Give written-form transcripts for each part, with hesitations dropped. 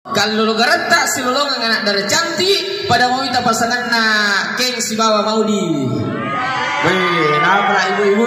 Kalau lo garata si lolongan anak dari cantik pada mau kita pasangan na keng si bawa mau di. Wih, nabrak ibu-ibu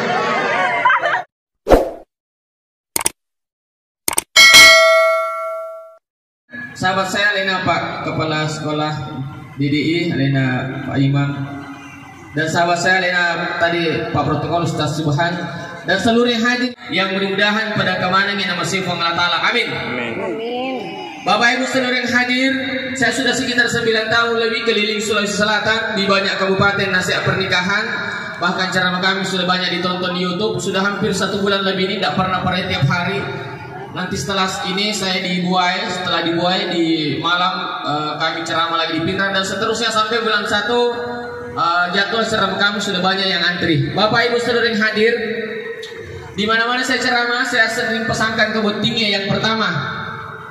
Sahabat saya Lena Pak Kepala Sekolah DDI Lena Pak Imam, dan sahabat saya Lena tadi Pak Protokol Ustaz Subhan, dan seluruh yang hadir yang mudah-mudahan pada kemana yang nama sifat Allah Ta'ala. Amin. Bapak Ibu seluruh yang hadir, saya sudah sekitar 9 tahun lebih keliling Sulawesi Selatan di banyak kabupaten nasihat pernikahan. Bahkan ceramah kami sudah banyak ditonton di YouTube. Sudah hampir 1 bulan lebih ini, tidak pernah tiap hari. Nanti setelah ini saya setelah dibuai di malam kami ceramah lagi di Pinang, dan seterusnya sampai bulan 1 jadwal ceramah kami sudah banyak yang antri. Bapak Ibu seluruh yang hadir, di mana-mana saya ceramah, saya sering pesankan ke Botingnya. Yang pertama,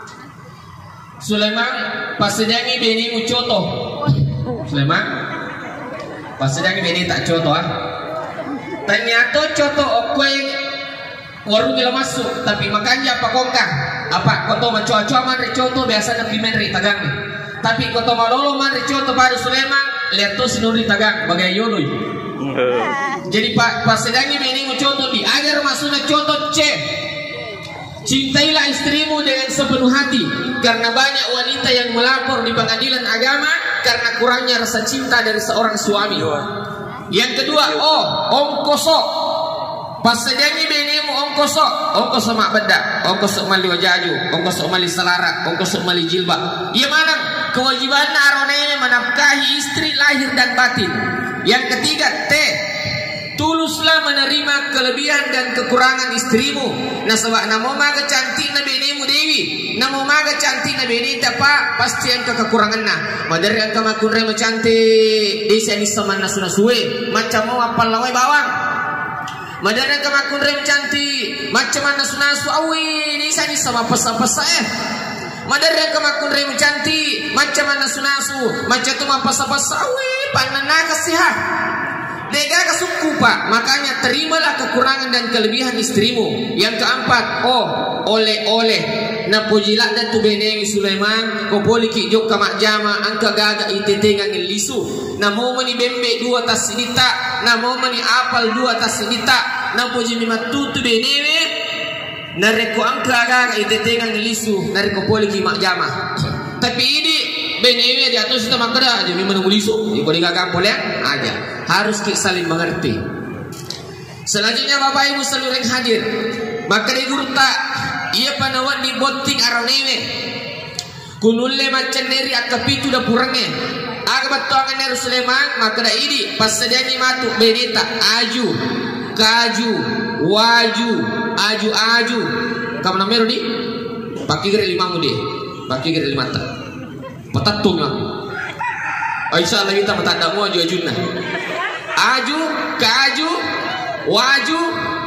Sulaiman pasedangi beni mu coto. Sulaiman pasedangi beni tak coto Ternyata coto okwe warung bila masuk, tapi makanya apa kongkang? Apa koto mencoa-coa manre coto biasanya pimen ri tagang. Tapi koto malolo manre coto pada Sulaiman lihat tuh sinuri tagang bagai yoloi. Jadi pasedangi beni mu coto di agar masuknya coto C. Cintailah istrimu dengan sepenuh hati, karena banyak wanita yang melapor di pengadilan agama karena kurangnya rasa cinta dari seorang suami. Yang kedua, ongkoso. Pasedangi benimu ongkoso mak bedak, ongkoso mali wajaju, ongkoso mali selarat, ongkoso mali jilbab. Ia mana kewajiban arone menafkahi istri lahir dan batin. Yang ketiga, tuluslah menerima kelebihan dan kekurangan istrimu. Nah sebab namo maga cantik na benimu dewi, namo maga cantik na beni tapa pasti angka kekurangan na. Madari angka makunre cantik desa ni sama nasuna suwe macam mau apa lawai bawang. Madari angka makunre cantik macam mana nasuna suwe desa ni sama pesa-pesa Madari angka makunre cantik macam mana nasuna su macam tu apa pesa-pesa panana kasihan. Lega kesuku Pak, makanya terimalah kekurangan dan kelebihan istrimu. Yang keempat, oleh-oleh. Na pujilat dan tu benewi Sulaiman, ko poliki jok kamak jama, angka gaga itetengan lisu. Na mau mani bembe 2 tas sidita, na mau mani apal 2 tas sidita, na puji mimatu tu benewi. Na reko angka gaga itetengan lisu, na reko poliki mak jama. Tapi ini benewi di atas kita makada aja memang lisu. Iko digagang boleh aja. Harus kita saling mengerti. Selanjutnya Bapak Ibu seluruh yang hadir, maka di guru tak ia panawat di boting aronewe kunulle macam neri akapitu da purangnya aga batuangan dari Sulaiman. Maka da ini pas sedani matu benita aju kaju waju aju kamu namero di pakai gere 5 mudi pakai gere 5 tak petatung lah. Insya Allah kita matanda mu aju-ajunna aju kaju waju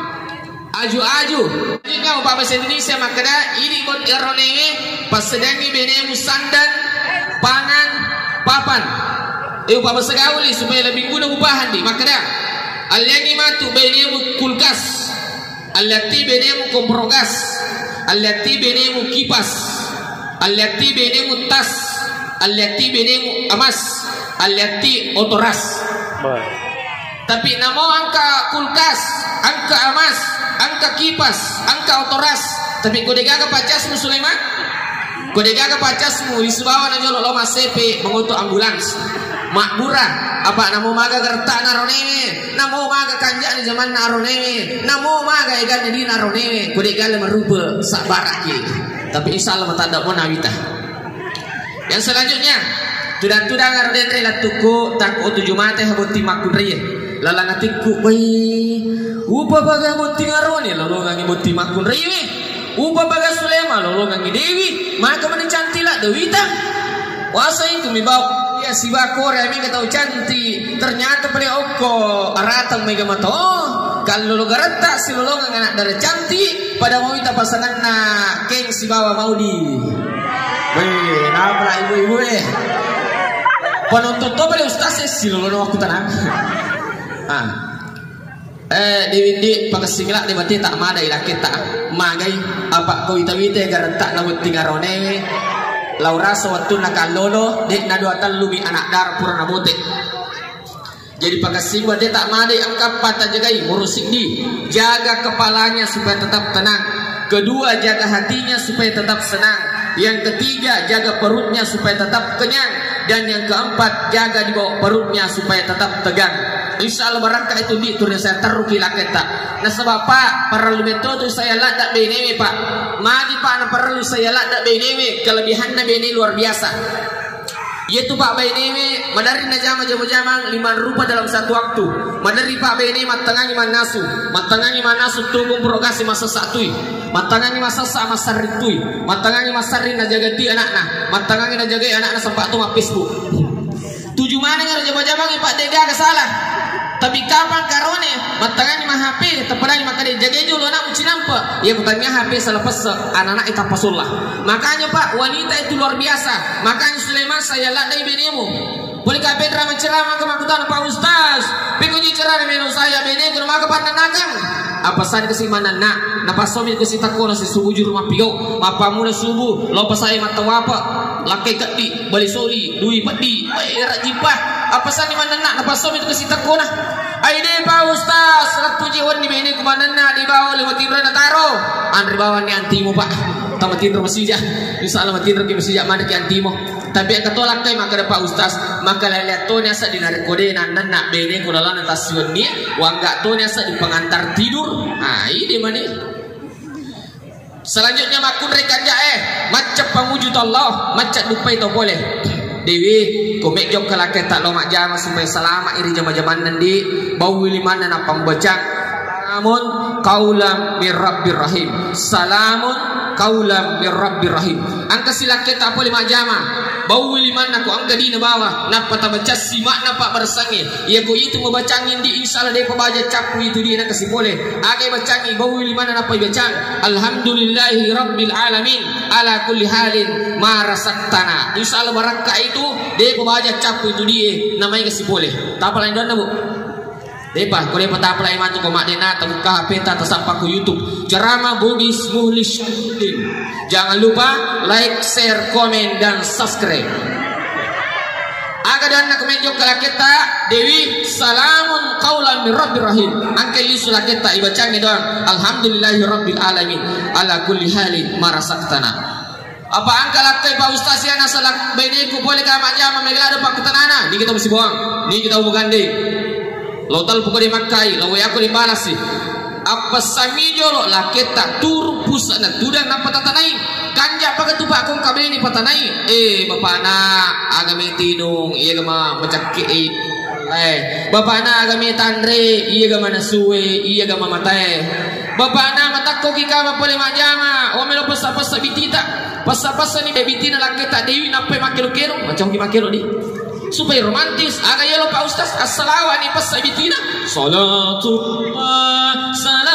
aju. Ini kau bahasa Indonesia makanya ini buat eronenge pas sedangi benemu sandan pangan papan. Bahasa gauli supaya lebih guna upahan di makanya alyani matu benemu kulkas, alyati benemu komprogas, alyati benemu kipas, alyati benemu tas, alyati benemu amas, alyati otoras. Tapi namo angka kulkas, angka amas, angka kipas, angka otoras. Tapi kodega ke pacasmu Sulaiman, kodega ke pacasmu di sebawa nanya lo masepe mengutuk ambulans, makbura. Apa namo maga gertak naroneme, namo maga kanjak di zaman naroneme, namo maga egan di naroneme. Kodega le merupa sak baraki. Tapi insya Allah matanda mo nawita. Yang selanjutnya, tudang-tudang arden rela tuku tak o 7 mate haboti makunriye. Lalang atiku bayi upa baga muti ngarone lalu ngangi muti makun riwi upa baga Sulaiman lalu ngangi dewi maka mana cantik lah dewita wasa itu mi bau ya si bakore mi kata cantik ternyata pada oko aratang mega mata kalau lo garata si lo anak dari cantik pada mau kita pasangan na keng si bawa mau di nabrak ibu-ibu penonton to pada ustaz si lo aku tenang. Di pagasingla di bati tak madai lah kita magai apa kau itawite garentak na muting arone laura sewaktu nakalolo dek naduatan lubi anak dar pura nabote. Jadi pakasim dia tak madai angkat patah jagai ngurusik di jaga kepalanya supaya tetap tenang. Kedua, jaga hatinya supaya tetap senang. Yang ketiga, jaga perutnya supaya tetap kenyang. Dan yang keempat, jaga di bawah perutnya supaya tetap tegang. Insya Allah barangkali itu di turun saya teruki laketa. Nah sebab pak perlu metode saya ladak benewe pak. Magi pak perlu saya ladak benewe kelebihannya benewe luar biasa. Yaitu Pak Baini madari najama jamu-jamang 5 rupa dalam satu waktu. Madari Pak Baini matangangi manasu tunggu progresi masa satui. Matangangi masa sama saritui. Matangangi masari najagati anakna. Matangangi najagai anakna sampai tu Facebook. 7 mana ngaru jamu-jamang Pak Dede agak salah. Tapi kapan karone matangangi mah HP tepanangi maka dia jaga dulu anak uci nampak. Ya bukannya HP salah pesek anak-anak itu pasullah. Makanya Pak wanita itu luar biasa. Makanya Sulaiman saya lihat dari benemu. Boleh kah Petra menceramah ke makutan Pak Ustaz? Pikuji cerah menu saya bene ke rumah kepada nakang. Apa saja kesimanan nak? Napa sobi kesita kono si subuh juru mapio. Mapa mula subuh. Lopa saya mata wapa. Lakai kati bali soli dui padi. Era jipah. Apa saja mana nak? Napa sobi kesita kono? Aide Pak Ustaz, salat puji wan di bene kemana nak di bawah lewat tidur na taro. Andri bawah ni antimu Pak. Tama tidur masih jah. Insyaallah tidur ke masih jah mana ke antimu. Tapi yang ketolak kay maka Pak Ustaz maka lihat tu nya sa dinarik kode nan nak bene kudalan atas ni wangga tu nya sa di pengantar tidur. Ini mana? Selanjutnya makun rekan macam pangwujud Allah macam dupai to boleh. Dewi komek jok kelake tak lomak jama supaya selama iri jama-jaman nanti bau liman na pambacang. Salamun kaulam mir rabbir rahim. Salamun kaulam mir rabbir rahim. Angka silake tak boleh majama. Bau liman aku angka di bawah. Napa tak baca simak napa bersangi. Ya ko itu membacangin di insyaallah dia pembaca capu itu dia nak kasih boleh. Agai bacangi bau liman napa bacang. Alhamdulillahi rabbil alamin ala kulli halin ma rasaktana. Insyaallah baraka itu dia pembaca capu itu dia namanya kasih boleh. Tak apa lain dona Bu. Depa, kau dapat apa lagi matu kau makdena, terbuka HP, tersampak ke YouTube. Ceramah Bugis Muhlis Syahidin. Jangan lupa like, share, komen, dan subscribe. Aga dan nak menjok kalau kita Dewi salamun qaulan min rabbir rahim. Angkel isulah kita ibacanya doang. Alhamdulillahi rabbil alamin ala kulli halin marasaktana. Apa angka lakai Pak Ustaz ya nasalak bainiku boleh ka majama megala pak ketanana. Ni kita mesti buang. Ni kita bukan deh. Lotal pukul di makai, lawe aku dibalas sih. Apa sami jolo lah kita turu pusana tudang napa tatanai. Kanja pakai tu pak kong kabel ini patanai. Bapak anak agami tinung, iya gama macaki. Bapak anak agami tandre, iya gama nasuwe, iya gama matai. Bapak anak mata koki kama boleh majama. Omelo pasa-pasa bitita. Pasa-pasa ni bebitina lah kita dewi napa makelo-kelo macam makelo di. Supaya romantis aga yelo Pak Ustaz as-salawani pas sabitina salatullah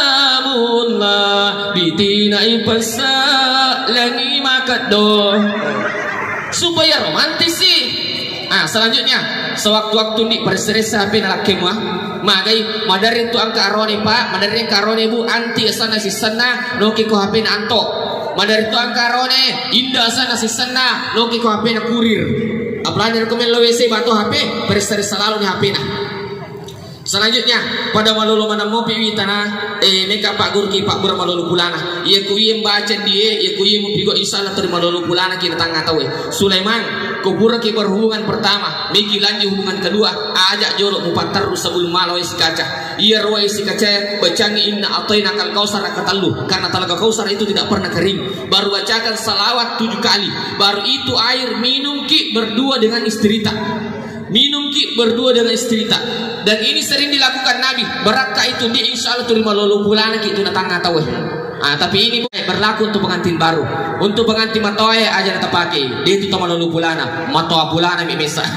salamullah bitina ipasa lani makado supaya romantis sih. Selanjutnya sewaktu-waktu di perseresa HP nalake mah magai madari tu angka arone Pak madari angka arone Bu anti sana si sana noki ko HP na anto madari tu angka arone indah sana si sana noki ko HP na kurir. Apalagi rekomend lo WC batu HP berseri selalu di HP nah. Selanjutnya pada malulu mana mau piwi tanah mereka Pak Gurki Pak Bur malulu bulana. Ia kuiem baca dia ia kuiem pigo insyaallah terima malulu bulana kita tangga tahu Sulaiman kubur ki berhubungan pertama miki lanjut hubungan kedua ajak jorok mupat terus sebelum malau isi kaca. Ia ruai isi kaca bacangi inna ataina kal kausar katalu karena talaga kausar itu tidak pernah kering. Baru bacakan salawat 7 kali. Baru itu air minum ki berdua dengan istrita. Minum ki berdua dengan istrita. Dan ini sering dilakukan Nabi. Berkah itu di insyaallah terima lolo bulan ki itu datang tahu. Tapi ini berlaku untuk pengantin baru. Untuk pengantin matoe aja tetap pakai. Dia itu tama lolo bulana. Matoa bulana mi bisa.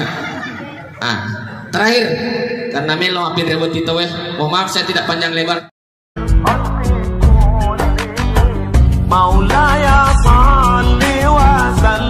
Terakhir karena melo hampir rewet itu mohon maaf saya tidak panjang lebar. Maulaya salli wa sallim